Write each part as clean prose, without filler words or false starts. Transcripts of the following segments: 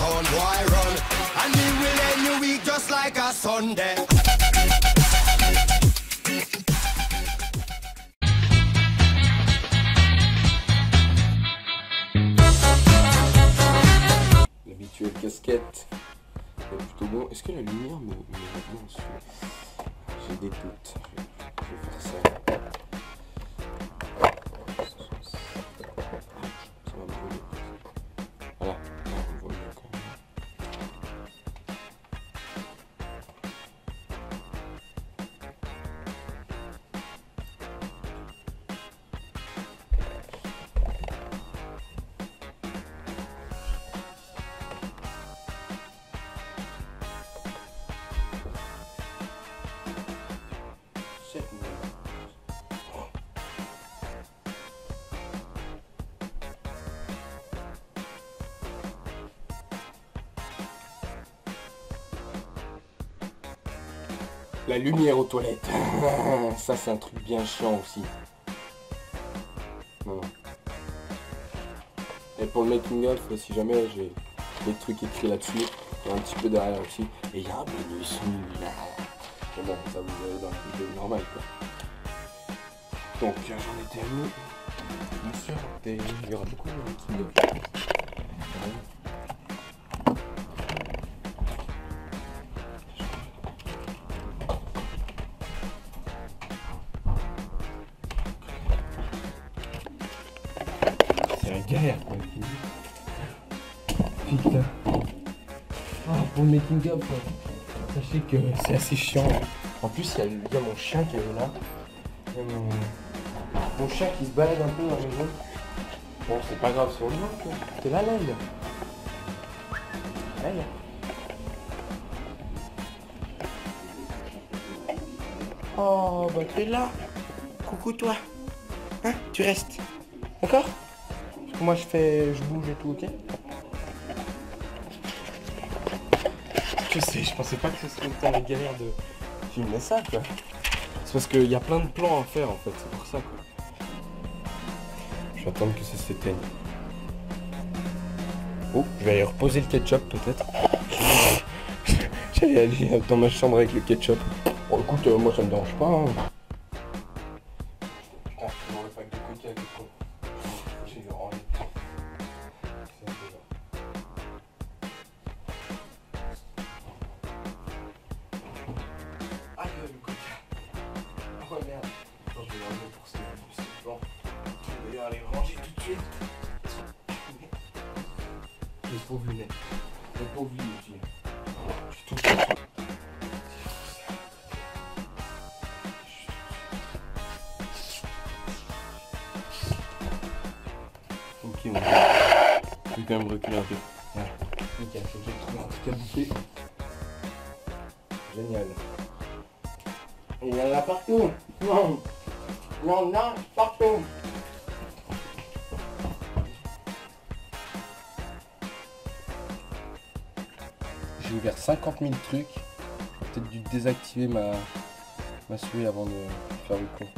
son boy run. And me will end your week just like a Sunday. L'habituelle casquette est plutôt bon. Est-ce que la lumière me va bien dessus? J'ai des doutes. Je vais faire ça. Ça va me brûler. Voilà. Là, on voit mieux quand même. La lumière aux toilettes. Ça, c'est un truc bien chiant aussi. Non. Et pour le making of, si jamais j'ai des trucs écrits là-dessus, il y a un petit peu derrière aussi. Et il y a un bonus. Mais bon, ça vous verrez dans la vidéo normale, quoi. Donc, j'en étais où? Bien sûr, il y aura beaucoup de making of. C'est la galère, quoi. Putain. Ah, pour le making up, sachez que c'est assez chiant. En plus, il y a mon chien qui est là. Il y a mon chien qui se balade un peu dans la maison. Bon, c'est pas grave, c'est au loin, quoi. T'es là, Laïla. Laïla. Oh, bah t'es là. Coucou, toi. Hein, tu restes. D'accord? Parce que moi, je bouge et tout, ok? Je sais, je pensais pas que ce serait autant la galère de filmer ça, quoi. C'est parce qu'il y a plein de plans à faire, en fait, c'est pour ça, quoi. Je vais attendre que ça s'éteigne. Oh, je vais aller reposer le ketchup, peut-être. J'allais aller dans ma chambre avec le ketchup. Bon, écoute, moi, ça me dérange pas, hein. Putain, je m'en le pack de côté avec le con. J'ai eu rangé. C'est un peu là. Aïe, le coca. Oh merde. Attends, je vais l'enlever pour ce plan. Je vais d'ailleurs aller ranger tout de suite. Le pauvre lunettes. Le pauvre lui aussi. Je suis tout le temps. Ok, on va quand même reculer un peu. Voilà. Nickel, faut que j'ai trouvé un truc à bouffer. Génial. Et il y en a partout. Non. Il y en a partout. J'ai ouvert 50 000 trucs. J'ai peut-être dû désactiver ma souris avant de faire le con.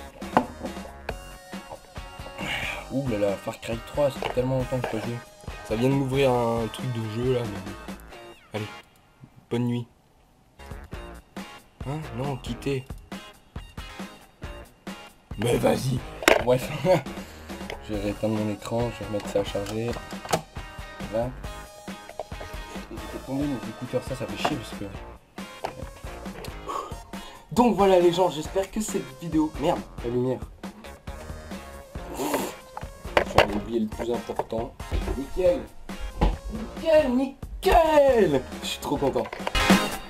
Ouh là là, Far Cry 3, ça fait tellement longtemps que je pas joué. Ça vient de m'ouvrir un truc de jeu là, mais... Allez, bonne nuit. Hein? Non, quittez. Mais vas-y. Bref. Je vais éteindre mon écran, je vais remettre ça à charger. Voilà. J'ai fait tomber mes écouteurs, ça fait chier parce que... Donc voilà les gens, j'espère que cette vidéo... Merde, la lumière. J'avais oublié le plus important. Nickel. Nickel, nickel. Je suis trop content.